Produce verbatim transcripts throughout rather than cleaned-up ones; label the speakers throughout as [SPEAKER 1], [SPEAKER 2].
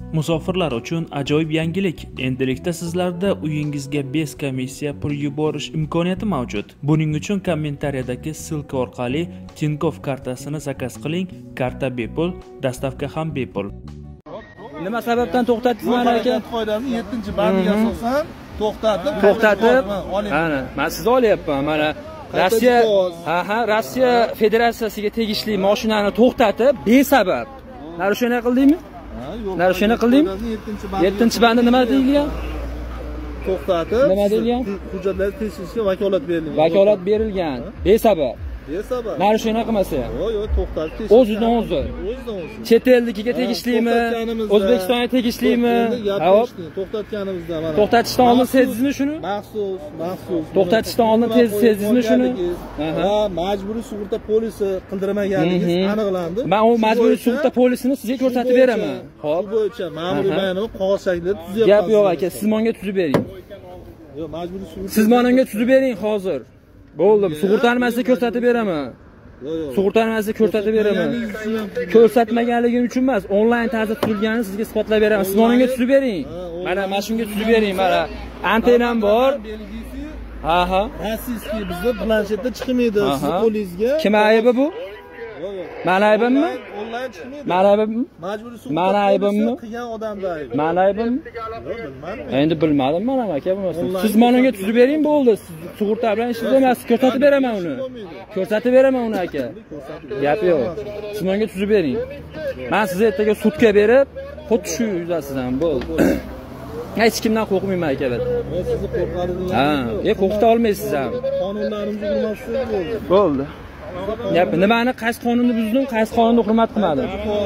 [SPEAKER 1] Musofirlar uchun ajoyib yangilik. Endilikda sizlarda uyingizga bez komissiya pul yuborish imkoniyati mavjud. Buning uchun kommentariyadagi silka orqali Tinkoff kartasini zakaz qiling. Karta bepul, dastavka ham bepul.
[SPEAKER 2] Nima sababdan to'xtatdingiz mana aka?
[SPEAKER 3] Qoidani yettinchi bandiga asosan to'xtatib,
[SPEAKER 2] to'xtatib, mana men sizni olyapman. Mana Rossiya, ha ha, Rossiya Federatsiyasiga tegishli mashinani to'xtatib, besabab narushena qildingmi? Narushena qilding? yettinchi bandi nima deyilgan?
[SPEAKER 3] To'xtatib,
[SPEAKER 2] nima deyilgan?
[SPEAKER 3] Hujjatlar tekshirishga vakolat berilgan.
[SPEAKER 2] Vakolat berilgan. Besabab.
[SPEAKER 3] Besabab.
[SPEAKER 2] Narushena qilmasa.
[SPEAKER 3] Yo'q, yo'q, to'xtatib.
[SPEAKER 2] O'zidan o'zi.
[SPEAKER 3] O'zidan o'zi.
[SPEAKER 2] Chet elnikiga tegishlimi? O'zbekistonga tegishlimi?
[SPEAKER 3] Hop. To'xtatganimizda mana.
[SPEAKER 2] To'xtatishdan oldin sezdingizmi shuni?
[SPEAKER 3] Maxsus, maxsus.
[SPEAKER 2] To'xtatishdan oldin sezdingizmi shuni?
[SPEAKER 3] Va majburiy sug'urta polisi qildirmaganligingiz aniqlandi.
[SPEAKER 2] Men u majburiy sug'urta polisini sizga ko'rsatib beraman.
[SPEAKER 3] Hop. Bu bo'yicha ma'muriy bayonnoma qog'oz shaklida tuzyapsiz.
[SPEAKER 2] Gap yo'q aka, siz menga tuzib bering.
[SPEAKER 3] Yo'q, majburiy sug'urta.
[SPEAKER 2] Siz menga tuzib bering hozir. Bo'ldi, sug'urtanmasini ko'rsatib beraman.
[SPEAKER 3] Yo'q, yo'q.
[SPEAKER 2] Sug'urtanmasini ko'rsatib beraman. Ko'rsatmaganligim uchun emas, onlayn tarzda tuzilganini sizga isbotlab beraman. Siz menga tuzib bering. Mana mana shunga tuzib bering, mana antennam bor. Ha ha.
[SPEAKER 3] Rossiyskiy bizda planshetda chiqmaydi, siz qo'lingizga.
[SPEAKER 2] Kim aybi bu?
[SPEAKER 3] Yo'q, yo'q.
[SPEAKER 2] Mana aybimmi?
[SPEAKER 3] Onlayn chiqmaydi.
[SPEAKER 2] Mana aybimmi?
[SPEAKER 3] Majburiy sug'urta.
[SPEAKER 2] Mana aybimmi?
[SPEAKER 3] Qilgan odamda ayb.
[SPEAKER 2] Mana aybimmi?
[SPEAKER 3] Yo'q, bilmadim.
[SPEAKER 2] Endi bilmadim mana aka bo'lmasa. Siz menga tuzib bering bo'ldi. Sug'urta bilan ishingiz emas, ko'rsatib beraman uni. Ko'rsatib beraman uni aka. Gap yo'q. Siz menga tuzib bering. Men sizni ertaga sudga berib, xuddi shu yuzasidan bo'ldi. Hech kimdan qo'rqmayman aka ben.
[SPEAKER 3] Men sizni qo'rqadim.
[SPEAKER 2] Ha, e qo'rqita olmaysiz ham.
[SPEAKER 3] Qonunlarimizga hurmatsiz bo'ldi.
[SPEAKER 2] Bo'ldi. Gap nimani qaysi qonunni buzdim, qaysi qonunni hurmat qilmadim?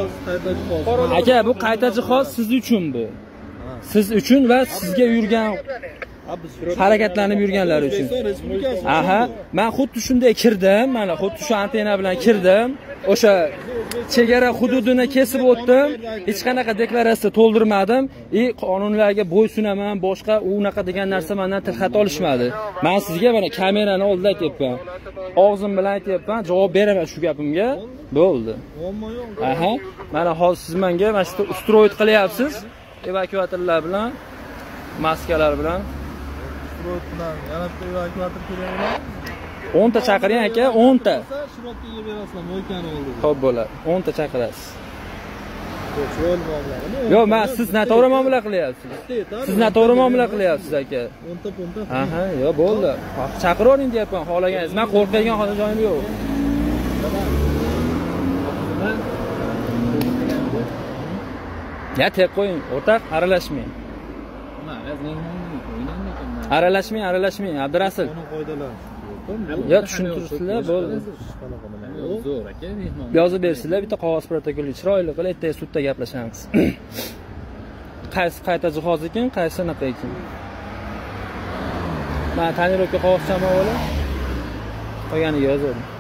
[SPEAKER 2] Aka, bu qayta jihoz siz uchun bu. Siz uchun va sizga yurgan harakatlanib yurganlar uchun. Aha, men xuddi shunday kirdim, mana xuddi shu antena bilan kirdim. O'sha chegara hududini kesib o'tdim. Hech qanaqa deklaratsiya to'ldirmadim. I qonunlarga bo'ysunaman, boshqa unaqa degan narsa mendan tilxat olishmadi. Men sizga mana kamerani oldida aytyapman. Og'zim bilan aytyapman, javob beraman shu gapimga. Bo'ldi. Aha, mana hozir siz menga mana shu ustroyt qilyapsiz. Evakuatorlar bilan, maskalar bilan.
[SPEAKER 3] Ustroyt bilan yana bitta evakuator kerakmi?
[SPEAKER 2] o'n ta chaqiring aka, o'n ta.
[SPEAKER 3] Shirotga berasizlar, mo'ykani oldi.
[SPEAKER 2] Xo'p bo'ladi. o'n ta chaqirasiz.
[SPEAKER 3] Yo'q, muomala.
[SPEAKER 2] Yo'q, men siz noto'g'ri muomala qilyapsiz. Siz noto'g'ri muomala qilyapsiz aka.
[SPEAKER 3] o'n ta punta.
[SPEAKER 2] Aha, yo'q, bo'ldi. Chaqiravering deyapman, xohlagansiz. Men qo'rqadigan hozir joyim yo'q. Ya tep qo'ying, o'rtaq, aralashmang. Aralashmang, aralashmang, Abdurasul. Yo, tushuntirsizlar, bo'ldi.
[SPEAKER 3] Zo'r aka, mehmon.
[SPEAKER 2] Yozib bersizlar, bitta qog'oz protokolga chiroyli qilib, ertaga sudda gaplashamiz. Qaysi qayta jihoz ekan, qaysi anaqa ekan. Men tonirovka qog'ozcham olib, qolganiga yozadim.